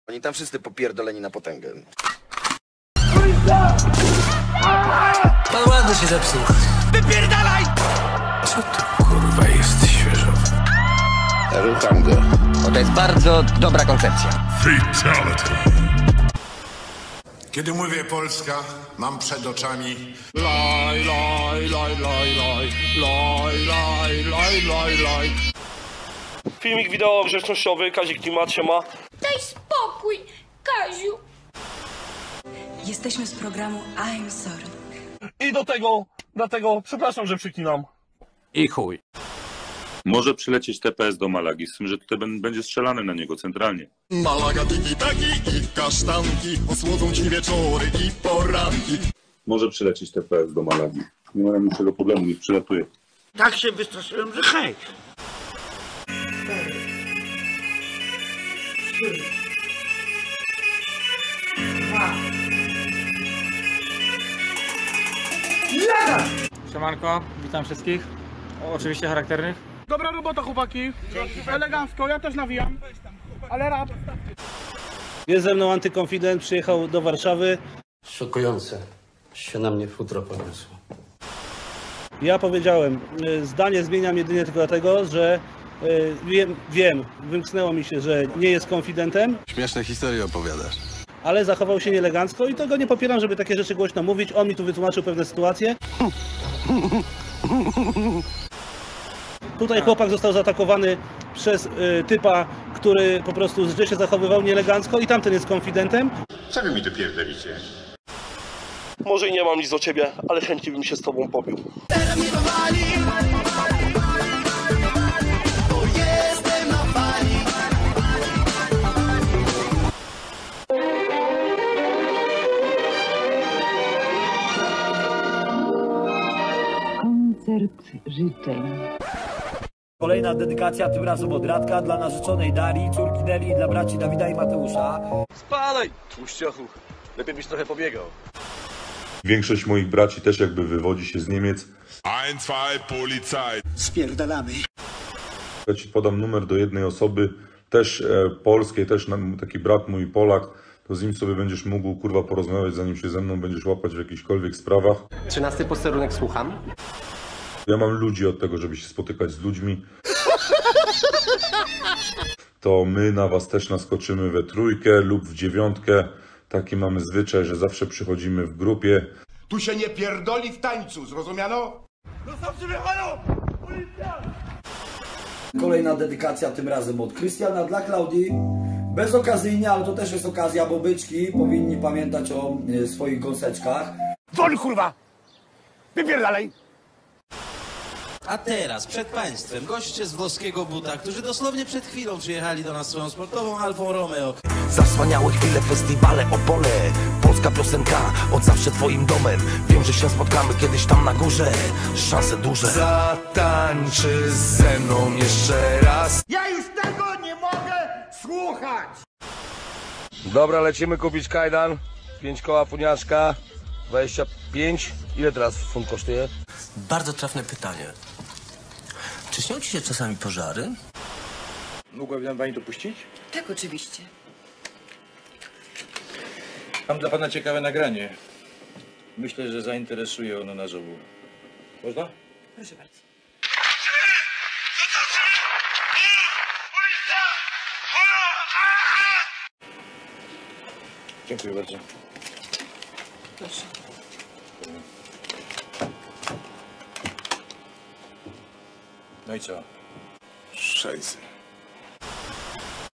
Oni tam wszyscy popierdoleni na potęgę. Pan ładny się zepsuł. Wypierdalaj! Co to kurwa jest świeżo? Rucham go. Bo to jest bardzo dobra koncepcja. Fatality. Kiedy mówię Polska, mam przed oczami Laj, laj, laj, laj, laj, laj, laj, laj, laj, laj. Filmik wideo grzecznościowy, Kazik Klimat się ma. Daj spokój, Kaziu. Jesteśmy z programu I'm Sorry. I dlatego, przepraszam, że przyklinam. I chuj. Może przylecieć TPS do Malagi, z tym, że tutaj będzie strzelane na niego centralnie. Malaga, tiki-taki i kasztanki, osłodzą ci wieczory i poranki. Może przylecieć TPS do Malagi. Nie ma niczego problemu, niech przylatuje. Tak się wystraszyłem, że hej. Siemanko, witam wszystkich. Oczywiście charakternych. Dobra robota, chłopaki. Elegancko, ja też nawijam. Ale rap. Jest ze mną antykonfident, przyjechał do Warszawy. Szokujące. Się na mnie futro poniosło. Ja powiedziałem, zdanie zmieniam jedynie tylko dlatego, że wiem, wymknęło mi się, że nie jest konfidentem. Śmieszne historie opowiadasz. Ale zachował się nieelegancko i tego nie popieram, żeby takie rzeczy głośno mówić. On mi tu wytłumaczył pewne sytuacje. Tutaj chłopak został zaatakowany przez typa, który po prostu źle się zachowywał nieelegancko i tamten jest konfidentem. Co wy mi tu pierdolicie? Może i nie mam nic do ciebie, ale chętnie bym się z tobą pobił. Koncert życzeń. Kolejna dedykacja, tym razem od Radka, dla narzeczonej Darii, córki Neli i dla braci Dawida i Mateusza. Spadaj, tłuściochu. Lepiej byś trochę pobiegał. Większość moich braci też jakby wywodzi się z Niemiec. Ein, zwei, Polizei. Spierdalamy. Ja ci podam numer do jednej osoby, też polskiej, też taki brat mój Polak, to z nim sobie będziesz mógł kurwa porozmawiać, zanim się ze mną będziesz łapać w jakichkolwiek sprawach. 13 posterunek, słucham. Ja mam ludzi od tego, żeby się spotykać z ludźmi. To my na was też naskoczymy we trójkę lub w dziewiątkę. Taki mamy zwyczaj, że zawsze przychodzimy w grupie. Tu się nie pierdoli w tańcu, zrozumiano? Kolejna dedykacja, tym razem od Krystiana dla Klaudii. Bezokazyjnie, ale to też jest okazja, bo byczki powinni pamiętać o swoich gąseczkach. Wol kurwa! Wypierdalaj! A teraz przed państwem goście z włoskiego buta, którzy dosłownie przed chwilą przyjechali do nas swoją sportową Alfą Romeo. Zasłaniały chwile, festiwale, Opole. Polska piosenka, od zawsze twoim domem. Wiem, że się spotkamy kiedyś tam na górze. Szanse duże. Zatańczy ze mną jeszcze raz. Ja już tego nie mogę słuchać! Dobra, lecimy kupić kajdan. 5 koła puniaszka. 25. Ile teraz funt kosztuje? Bardzo trafne pytanie. Czy śnią ci się czasami pożary? Mogłaby nam pani to puścić? Tak, oczywiście. Mam dla pana ciekawe nagranie. Myślę, że zainteresuje ono nasz obu. Można? Proszę bardzo. Dziękuję bardzo. Proszę. No i co? Szejsy.